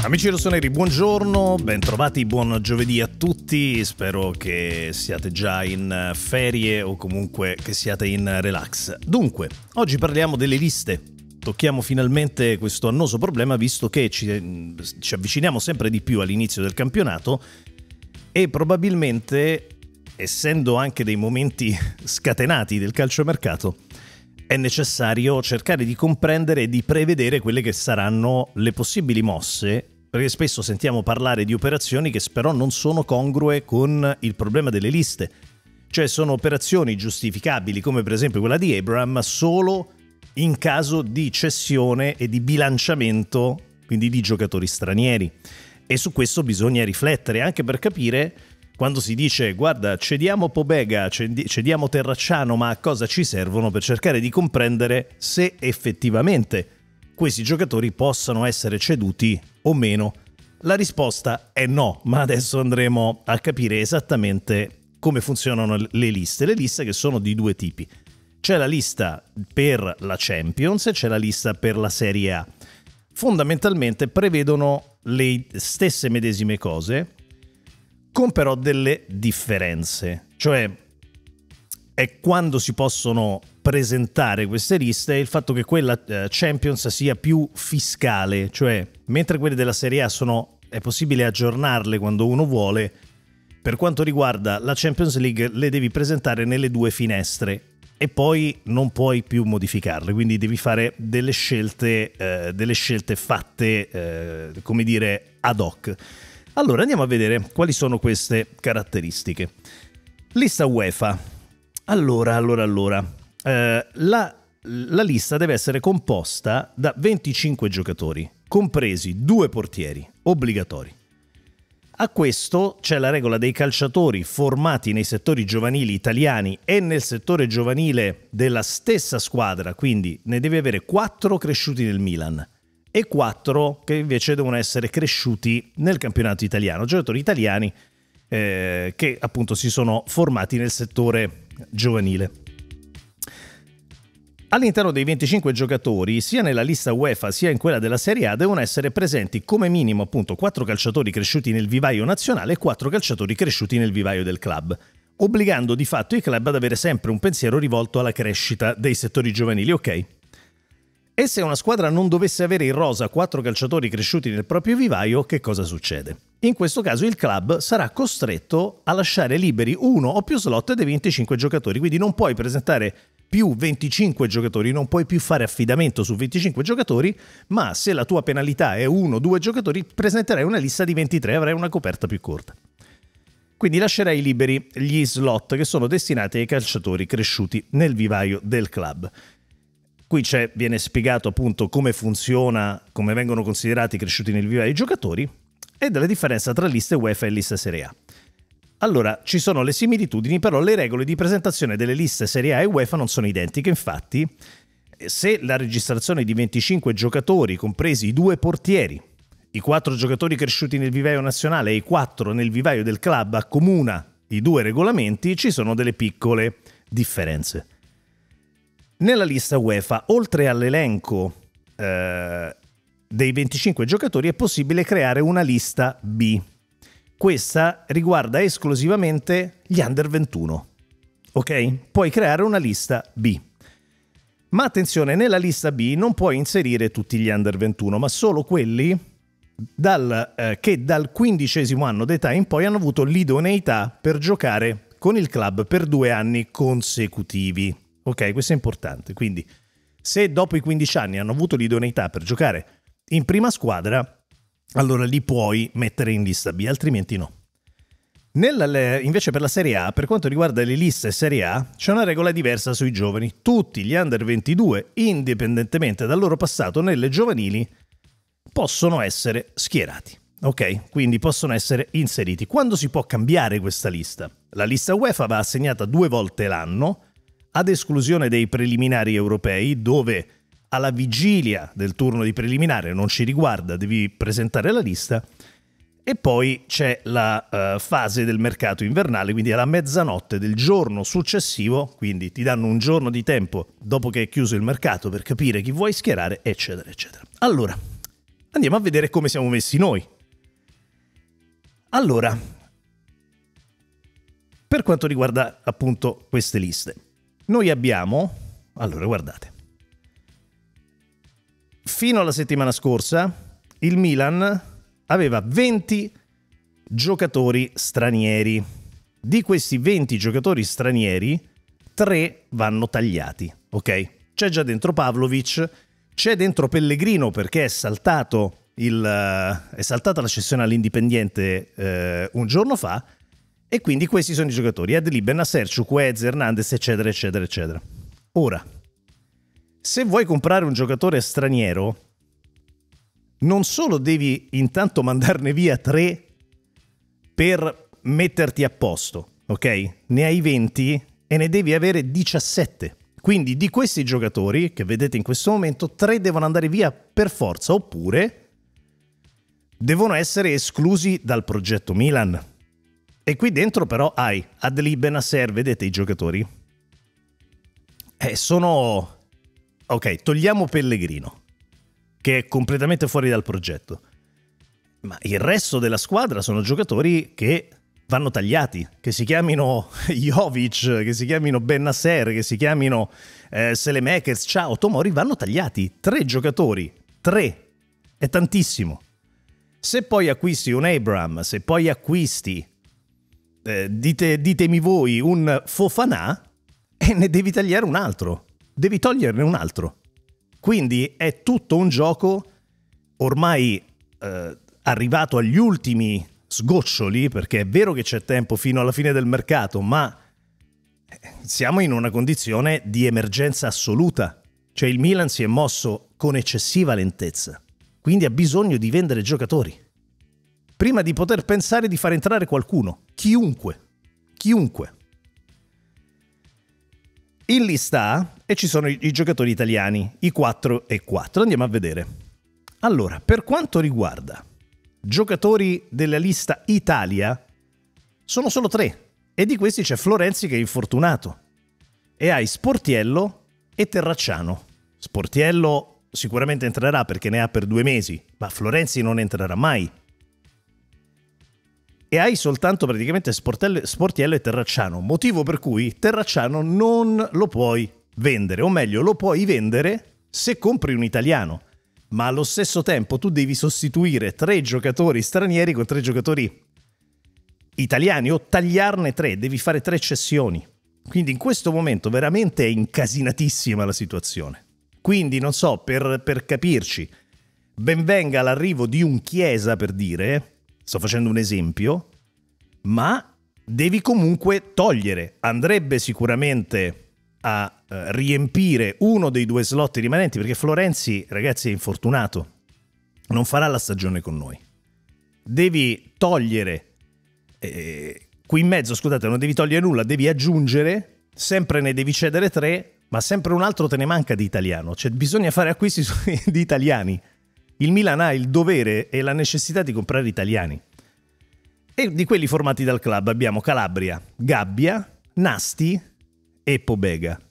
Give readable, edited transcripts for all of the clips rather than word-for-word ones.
Amici rossoneri, buongiorno, bentrovati, buon giovedì a tutti, spero che siate già in ferie o comunque che siate in relax. Dunque, oggi parliamo delle liste, tocchiamo finalmente questo annoso problema visto che ci avviciniamo sempre di più all'inizio del campionato e probabilmente, essendo anche dei momenti scatenati del calciomercato, è necessario cercare di comprendere e di prevedere quelle che saranno le possibili mosse, perché spesso sentiamo parlare di operazioni che però non sono congrue con il problema delle liste. Cioè sono operazioni giustificabili, come per esempio quella di Abraham, solo in caso di cessione e di bilanciamento, quindi di giocatori stranieri. E su questo bisogna riflettere, anche per capire quando si dice guarda cediamo Pobega, cediamo Terracciano, ma a cosa ci servono, per cercare di comprendere se effettivamente questi giocatori possano essere ceduti o meno. La risposta è no, ma adesso andremo a capire esattamente come funzionano le liste. Le liste che sono di due tipi. C'è la lista per la Champions e c'è la lista per la Serie A. Fondamentalmente prevedono le stesse medesime cose, con però delle differenze, cioè è quando si possono presentare queste liste il fatto che quella Champions sia più fiscale, cioè mentre quelle della Serie A è possibile aggiornarle quando uno vuole, per quanto riguarda la Champions League le devi presentare nelle due finestre e poi non puoi più modificarle, quindi devi fare delle scelte fatte come dire ad hoc. Allora andiamo a vedere quali sono queste caratteristiche. Lista UEFA. Allora. La lista deve essere composta da 25 giocatori, compresi 2 portieri, obbligatori. A questo c'è la regola dei calciatori formati nei settori giovanili italiani e nel settore giovanile della stessa squadra, quindi ne deve avere 4 cresciuti nel Milan e 4 che invece devono essere cresciuti nel campionato italiano, giocatori italiani che appunto si sono formati nel settore giovanile. All'interno dei 25 giocatori, sia nella lista UEFA sia in quella della Serie A, devono essere presenti come minimo appunto 4 calciatori cresciuti nel vivaio nazionale e 4 calciatori cresciuti nel vivaio del club, obbligando di fatto i club ad avere sempre un pensiero rivolto alla crescita dei settori giovanili, ok? E se una squadra non dovesse avere in rosa 4 calciatori cresciuti nel proprio vivaio, che cosa succede? In questo caso il club sarà costretto a lasciare liberi uno o più slot dei 25 giocatori, quindi non puoi presentare più 25 giocatori, non puoi più fare affidamento su 25 giocatori, ma se la tua penalità è 1 o 2 giocatori presenterai una lista di 23 e avrai una coperta più corta. Quindi lascerai liberi gli slot che sono destinati ai calciatori cresciuti nel vivaio del club. Qui viene spiegato appunto come funziona, come vengono considerati cresciuti nel vivaio i giocatori e della differenza tra liste UEFA e liste Serie A. Allora, ci sono le similitudini, però le regole di presentazione delle liste Serie A e UEFA non sono identiche. Infatti, se la registrazione di 25 giocatori, compresi i 2 portieri, i 4 giocatori cresciuti nel vivaio nazionale e i 4 nel vivaio del club accomuna i 2 regolamenti, ci sono delle piccole differenze. Nella lista UEFA, oltre all'elenco dei 25 giocatori, è possibile creare una lista B. Questa riguarda esclusivamente gli under 21, ok? Puoi creare una lista B. Ma attenzione, nella lista B non puoi inserire tutti gli under 21, ma solo quelli che dal 15° anno d'età in poi hanno avuto l'idoneità per giocare con il club per 2 anni consecutivi. Ok, questo è importante. Quindi, se dopo i 15 anni hanno avuto l'idoneità per giocare in prima squadra, allora li puoi mettere in lista B, altrimenti no. Invece per la Serie A, per quanto riguarda le liste Serie A, c'è una regola diversa sui giovani. Tutti gli under 22, indipendentemente dal loro passato nelle giovanili, possono essere schierati. Ok? Quindi possono essere inseriti. Quando si può cambiare questa lista? La lista UEFA va assegnata 2 volte l'anno, ad esclusione dei preliminari europei, dove alla vigilia del turno di preliminare non ci riguarda, devi presentare la lista, e poi c'è la fase del mercato invernale, quindi alla mezzanotte del giorno successivo, quindi ti danno un giorno di tempo dopo che è chiuso il mercato per capire chi vuoi schierare, eccetera, eccetera. Allora, Andiamo a vedere come siamo messi noi. Allora, per quanto riguarda appunto queste liste, noi abbiamo, allora guardate, fino alla settimana scorsa il Milan aveva 20 giocatori stranieri. Di questi 20 giocatori stranieri, 3 vanno tagliati, ok? C'è già dentro Pavlovic, c'è dentro Pellegrino perché è saltata la cessione all'Indipendiente un giorno fa, e quindi questi sono i giocatori: Adli, Bennacer, Chukwueze, Hernandez, eccetera, eccetera, eccetera. Ora, se vuoi comprare un giocatore straniero, non solo devi intanto mandarne via 3 per metterti a posto, ok? Ne hai 20 e ne devi avere 17. Quindi di questi giocatori che vedete in questo momento, 3 devono andare via per forza, oppure devono essere esclusi dal progetto Milan. E qui dentro però hai Adli, Bennacer, vedete i giocatori? Sono... Ok, togliamo Pellegrino, che è completamente fuori dal progetto. Ma il resto della squadra sono giocatori che vanno tagliati, che si chiamino Jovic, che si chiamino Bennacer, che si chiamino Selemakers, ciao, Tomori, vanno tagliati. 3 giocatori, 3, è tantissimo. Se poi acquisti un Abraham, se poi acquisti, ditemi voi, un Fofana, ne devi tagliare un altro, devi toglierne un altro. Quindi è tutto un gioco ormai arrivato agli ultimi sgoccioli, perché è vero che c'è tempo fino alla fine del mercato, ma siamo in una condizione di emergenza assoluta. Cioè il Milan si è mosso con eccessiva lentezza, quindi ha bisogno di vendere giocatori prima di poter pensare di far entrare qualcuno, chiunque. In lista A e ci sono i giocatori italiani, i 4 e 4. Andiamo a vedere. Allora, per quanto riguarda giocatori della lista Italia, sono solo 3, e di questi c'è Florenzi che è infortunato, e hai Sportiello e Terracciano. Sportiello sicuramente entrerà perché ne ha per 2 mesi, ma Florenzi non entrerà mai. E hai soltanto praticamente Sportiello e Terracciano, motivo per cui Terracciano non lo puoi vendere, o meglio lo puoi vendere se compri un italiano, ma allo stesso tempo tu devi sostituire 3 giocatori stranieri con 3 giocatori italiani, o tagliarne 3, devi fare 3 cessioni. Quindi in questo momento veramente è incasinatissima la situazione. Quindi non so, per capirci, ben venga l'arrivo di un Chiesa, per dire, sto facendo un esempio, ma devi comunque togliere. Andrebbe sicuramente a riempire uno dei 2 slot rimanenti, perché Florenzi, ragazzi, è infortunato, non farà la stagione con noi. Devi togliere qui in mezzo, scusate, non devi togliere nulla, devi aggiungere, sempre ne devi cedere 3, ma sempre un altro te ne manca di italiano, cioè bisogna fare acquisti di italiani. Il Milan ha il dovere e la necessità di comprare italiani, e di quelli formati dal club abbiamo Calabria, Gabbia, Nasti e Pobega.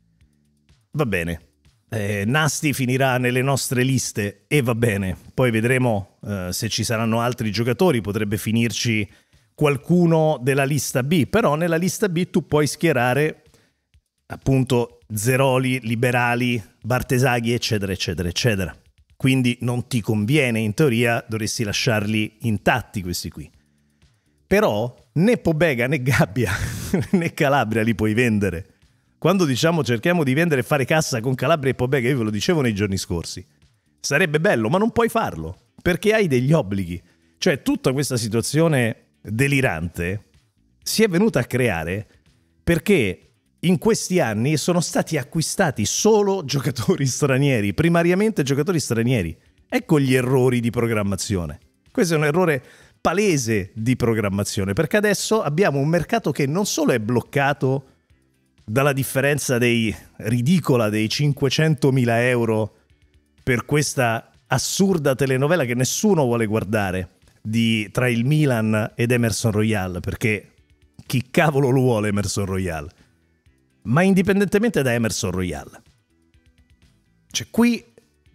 Va bene, Nasti finirà nelle nostre liste e va bene, poi vedremo se ci saranno altri giocatori, potrebbe finirci qualcuno della lista B, però nella lista B tu puoi schierare appunto Zeroli, Liberali, Bartesaghi, eccetera, eccetera, eccetera. Quindi non ti conviene, in teoria dovresti lasciarli intatti questi qui. Però né Pobega né Gabbia né Calabria li puoi vendere. Quando diciamo cerchiamo di vendere e fare cassa con Calabria e Pobega, io ve lo dicevo nei giorni scorsi, sarebbe bello, ma non puoi farlo, perché hai degli obblighi. Cioè tutta questa situazione delirante si è venuta a creare perché in questi anni sono stati acquistati solo giocatori stranieri, primariamente giocatori stranieri. Ecco gli errori di programmazione. Questo è un errore palese di programmazione, perché adesso abbiamo un mercato che non solo è bloccato dalla differenza ridicola dei 500.000 euro per questa assurda telenovela che nessuno vuole guardare tra il Milan ed Emerson Royal, perché chi cavolo lo vuole Emerson Royal? Ma indipendentemente da Emerson Royal, cioè qui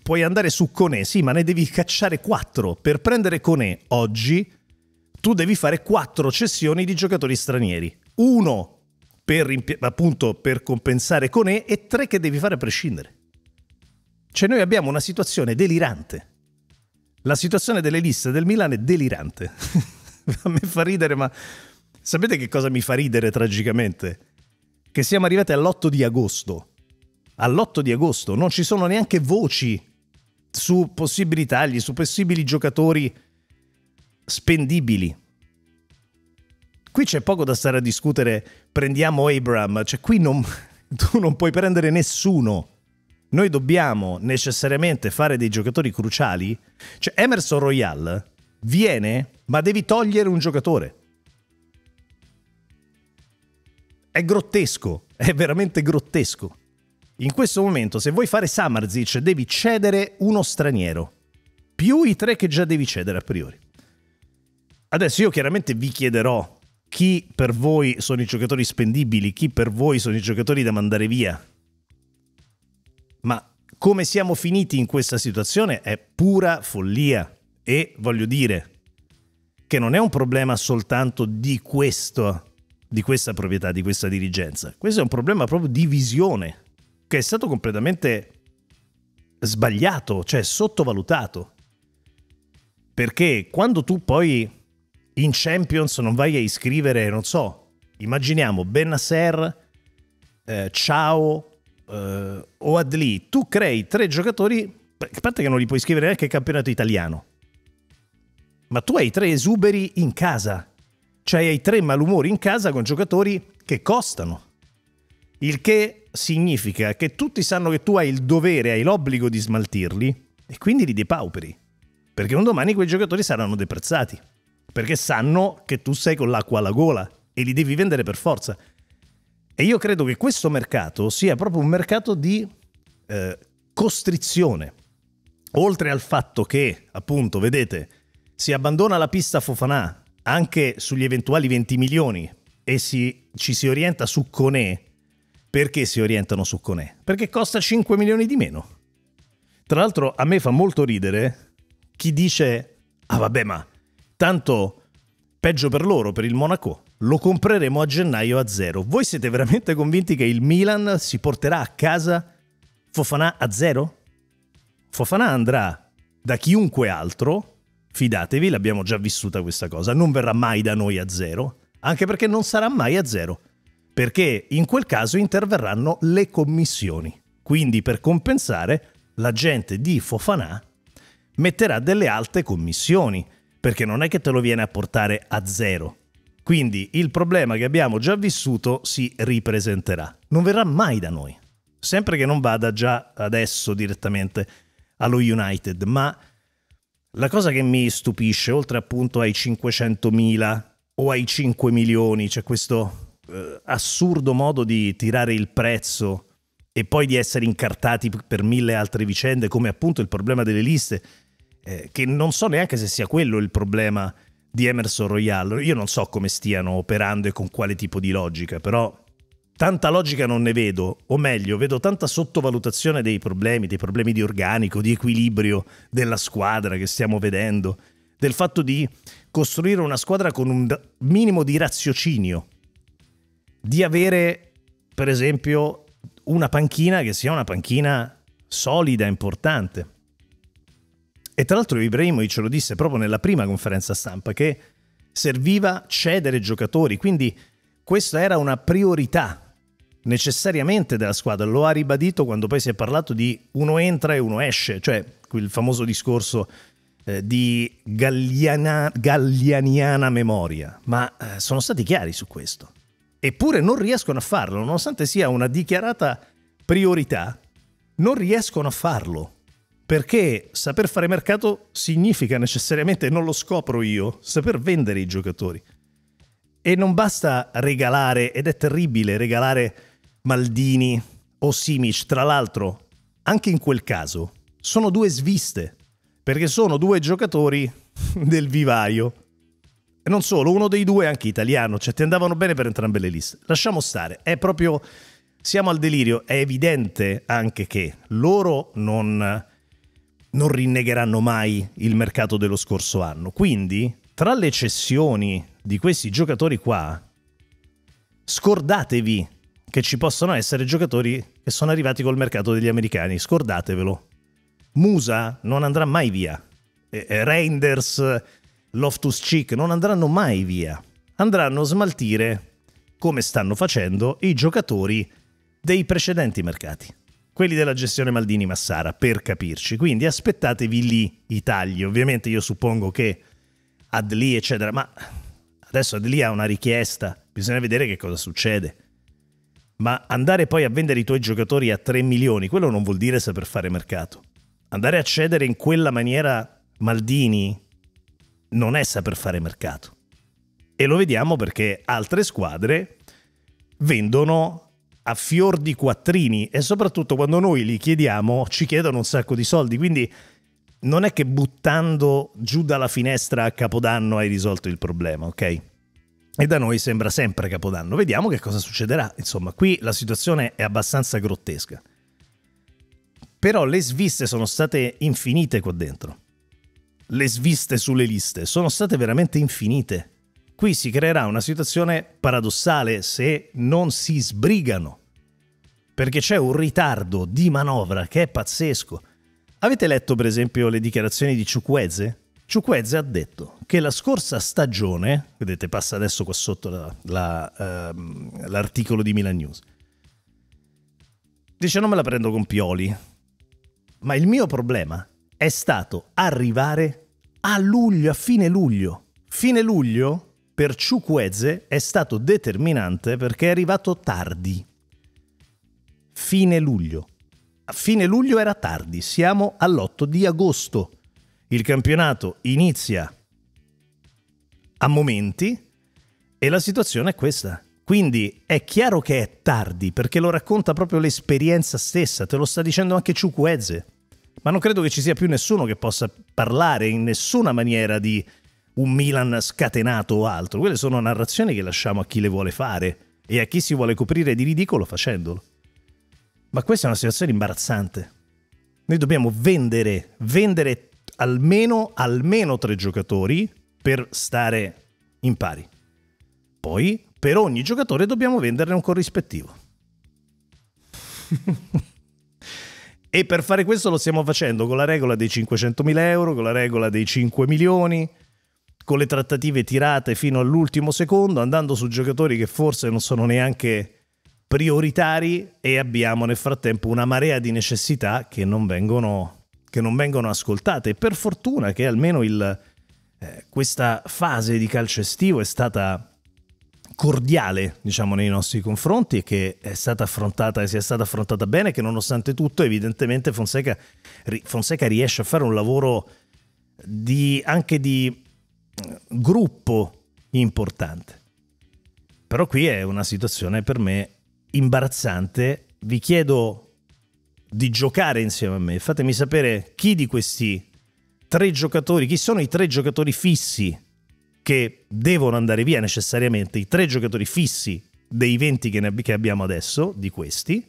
puoi andare su Koné, sì, ma ne devi cacciare 4. Per prendere Koné oggi tu devi fare 4 cessioni di giocatori stranieri. 1 appunto per compensare Koné e 3 che devi fare a prescindere. Cioè noi abbiamo una situazione delirante. La situazione delle liste del Milan è delirante. A me fa ridere, ma sapete che cosa mi fa ridere tragicamente? Che siamo arrivati all'8 di agosto. All'8 di agosto non ci sono neanche voci su possibili tagli, su possibili giocatori spendibili. Qui c'è poco da stare a discutere, prendiamo Abraham, cioè qui tu non puoi prendere nessuno. Noi dobbiamo necessariamente fare dei giocatori cruciali. Cioè Emerson Royal viene, ma devi togliere un giocatore. È grottesco, è veramente grottesco. In questo momento, se vuoi fare Samardžić, devi cedere uno straniero, più i 3 che già devi cedere a priori. Adesso io chiaramente vi chiederò chi per voi sono i giocatori spendibili, chi per voi sono i giocatori da mandare via. Ma come siamo finiti in questa situazione è pura follia. E voglio dire che non è un problema soltanto di questa proprietà, di questa dirigenza. Questo è un problema proprio di visione, che è stato completamente sbagliato, cioè sottovalutato. Perché quando tu poi in Champions non vai a iscrivere, non so, immaginiamo Bennacer, Ciao o Adli, tu crei 3 giocatori, a parte che non li puoi iscrivere neanche al campionato italiano, ma tu hai 3 esuberi in casa, cioè hai 3 malumori in casa con giocatori che costano, il che significa che tutti sanno che tu hai il dovere, hai l'obbligo di smaltirli e quindi li depauperi, perché un domani quei giocatori saranno deprezzati, perché sanno che tu sei con l'acqua alla gola e li devi vendere per forza. E io credo che questo mercato sia proprio un mercato di costrizione. Oltre al fatto che, appunto, vedete, si abbandona la pista Fofana anche sugli eventuali 20 milioni e ci si orienta su Koné. Perché si orientano su Koné? Perché costa 5 milioni di meno. Tra l'altro a me fa molto ridere chi dice «Ah vabbè, ma tanto peggio per loro, per il Monaco, lo compreremo a gennaio a 0». Voi siete veramente convinti che il Milan si porterà a casa Fofana a 0? Fofana andrà da chiunque altro, fidatevi, l'abbiamo già vissuta questa cosa, non verrà mai da noi a 0, anche perché non sarà mai a 0, perché in quel caso interverranno le commissioni. Quindi per compensare la gente di Fofana metterà delle alte commissioni, perché non è che te lo viene a portare a 0. Quindi il problema che abbiamo già vissuto si ripresenterà. Non verrà mai da noi, sempre che non vada già adesso direttamente allo United. Ma la cosa che mi stupisce, oltre appunto ai 500.000 o ai 5 milioni, c'è questo assurdo modo di tirare il prezzo e poi di essere incartati per 1000 altre vicende, come appunto il problema delle liste, che non so neanche se sia quello il problema di Emerson Royal. Io non so come stiano operando e con quale tipo di logica, però tanta logica non ne vedo, o meglio, vedo tanta sottovalutazione dei problemi di organico, di equilibrio della squadra che stiamo vedendo, del fatto di costruire una squadra con un minimo di raziocinio, di avere, per esempio, una panchina che sia una panchina solida, importante. E tra l'altro Ibrahimovic lo disse proprio nella prima conferenza stampa, che serviva cedere giocatori, quindi questa era una priorità necessariamente della squadra. Lo ha ribadito quando poi si è parlato di uno entra e uno esce, cioè quel famoso discorso di gallianiana memoria, ma sono stati chiari su questo. Eppure non riescono a farlo, nonostante sia una dichiarata priorità, non riescono a farlo. Perché saper fare mercato significa necessariamente, non lo scopro io, saper vendere i giocatori. E non basta regalare, ed è terribile regalare Maldini o Simic. Tra l'altro, anche in quel caso, sono 2 sviste, perché sono 2 giocatori del vivaio. E non solo, uno dei 2 è anche italiano, cioè ti andavano bene per entrambe le liste. Lasciamo stare, è proprio, siamo al delirio. È evidente anche che loro non non rinnegheranno mai il mercato dello scorso anno. Quindi, tra le cessioni di questi giocatori qua, scordatevi che ci possono essere giocatori che sono arrivati col mercato degli americani, scordatevelo. Musa non andrà mai via, Reinders, Loftus-Cheek non andranno mai via, andranno a smaltire, come stanno facendo, i giocatori dei precedenti mercati, quelli della gestione Maldini-Massara, per capirci. Quindi aspettatevi lì i tagli. Ovviamente io suppongo che Adli eccetera, ma adesso Adli ha una richiesta, bisogna vedere che cosa succede. Ma andare poi a vendere i tuoi giocatori a 3 milioni, quello non vuol dire saper fare mercato. Andare a cedere in quella maniera Maldini non è saper fare mercato. E lo vediamo perché altre squadre vendono a fior di quattrini, e soprattutto quando noi li chiediamo ci chiedono un sacco di soldi. Quindi non è che buttando giù dalla finestra a Capodanno hai risolto il problema, ok? E da noi sembra sempre Capodanno. Vediamo che cosa succederà. Insomma, qui la situazione è abbastanza grottesca. Però le sviste sono state infinite qua dentro. Le sviste sulle liste sono state veramente infinite. Qui si creerà una situazione paradossale se non si sbrigano, perché c'è un ritardo di manovra che è pazzesco. Avete letto per esempio le dichiarazioni di Chukwueze? Chukwueze ha detto che la scorsa stagione, vedete passa adesso qua sotto l'articolo di Milan News, dice non me la prendo con Pioli, ma il mio problema è stato arrivare a luglio, a fine luglio. Fine luglio per Chukwueze è stato determinante perché è arrivato tardi. Fine luglio. A fine luglio era tardi, siamo all'8 di agosto. Il campionato inizia a momenti e la situazione è questa. Quindi è chiaro che è tardi, perché lo racconta proprio l'esperienza stessa, te lo sta dicendo anche Chukwueze. Ma non credo che ci sia più nessuno che possa parlare in nessuna maniera di un Milan scatenato o altro. Quelle sono narrazioni che lasciamo a chi le vuole fare e a chi si vuole coprire di ridicolo facendolo. Ma questa è una situazione imbarazzante. Noi dobbiamo vendere almeno 3 giocatori per stare in pari. Poi per ogni giocatore dobbiamo venderne un corrispettivo. E per fare questo lo stiamo facendo con la regola dei 500.000 euro, con la regola dei 5 milioni, con le trattative tirate fino all'ultimo secondo, andando su giocatori che forse non sono neanche prioritari, e abbiamo nel frattempo una marea di necessità che non vengono ascoltate. E per fortuna che almeno questa fase di calcio estivo è stata cordiale, diciamo, nei nostri confronti, e che sia stata affrontata bene, che nonostante tutto evidentemente Fonseca riesce a fare un lavoro anche di gruppo importante. Però qui è una situazione per me imbarazzante. Vi chiedo di giocare insieme a me, fatemi sapere chi di questi 3 giocatori, chi sono i 3 giocatori fissi che devono andare via necessariamente, i 3 giocatori fissi dei 20 che abbiamo adesso, di questi,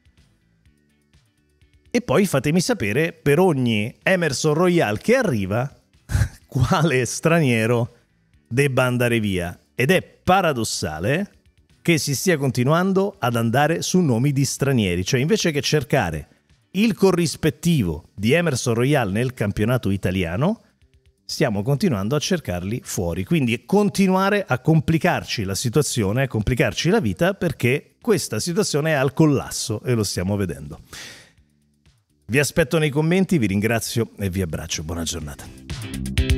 e poi fatemi sapere per ogni Emerson Royal che arriva quale straniero debba andare via. Ed è paradossale che si stia continuando ad andare su nomi di stranieri, cioè invece che cercare il corrispettivo di Emerson Royal nel campionato italiano, stiamo continuando a cercarli fuori. Quindi continuare a complicarci la situazione, a complicarci la vita, perché questa situazione è al collasso e lo stiamo vedendo. Vi aspetto nei commenti, vi ringrazio e vi abbraccio. Buona giornata.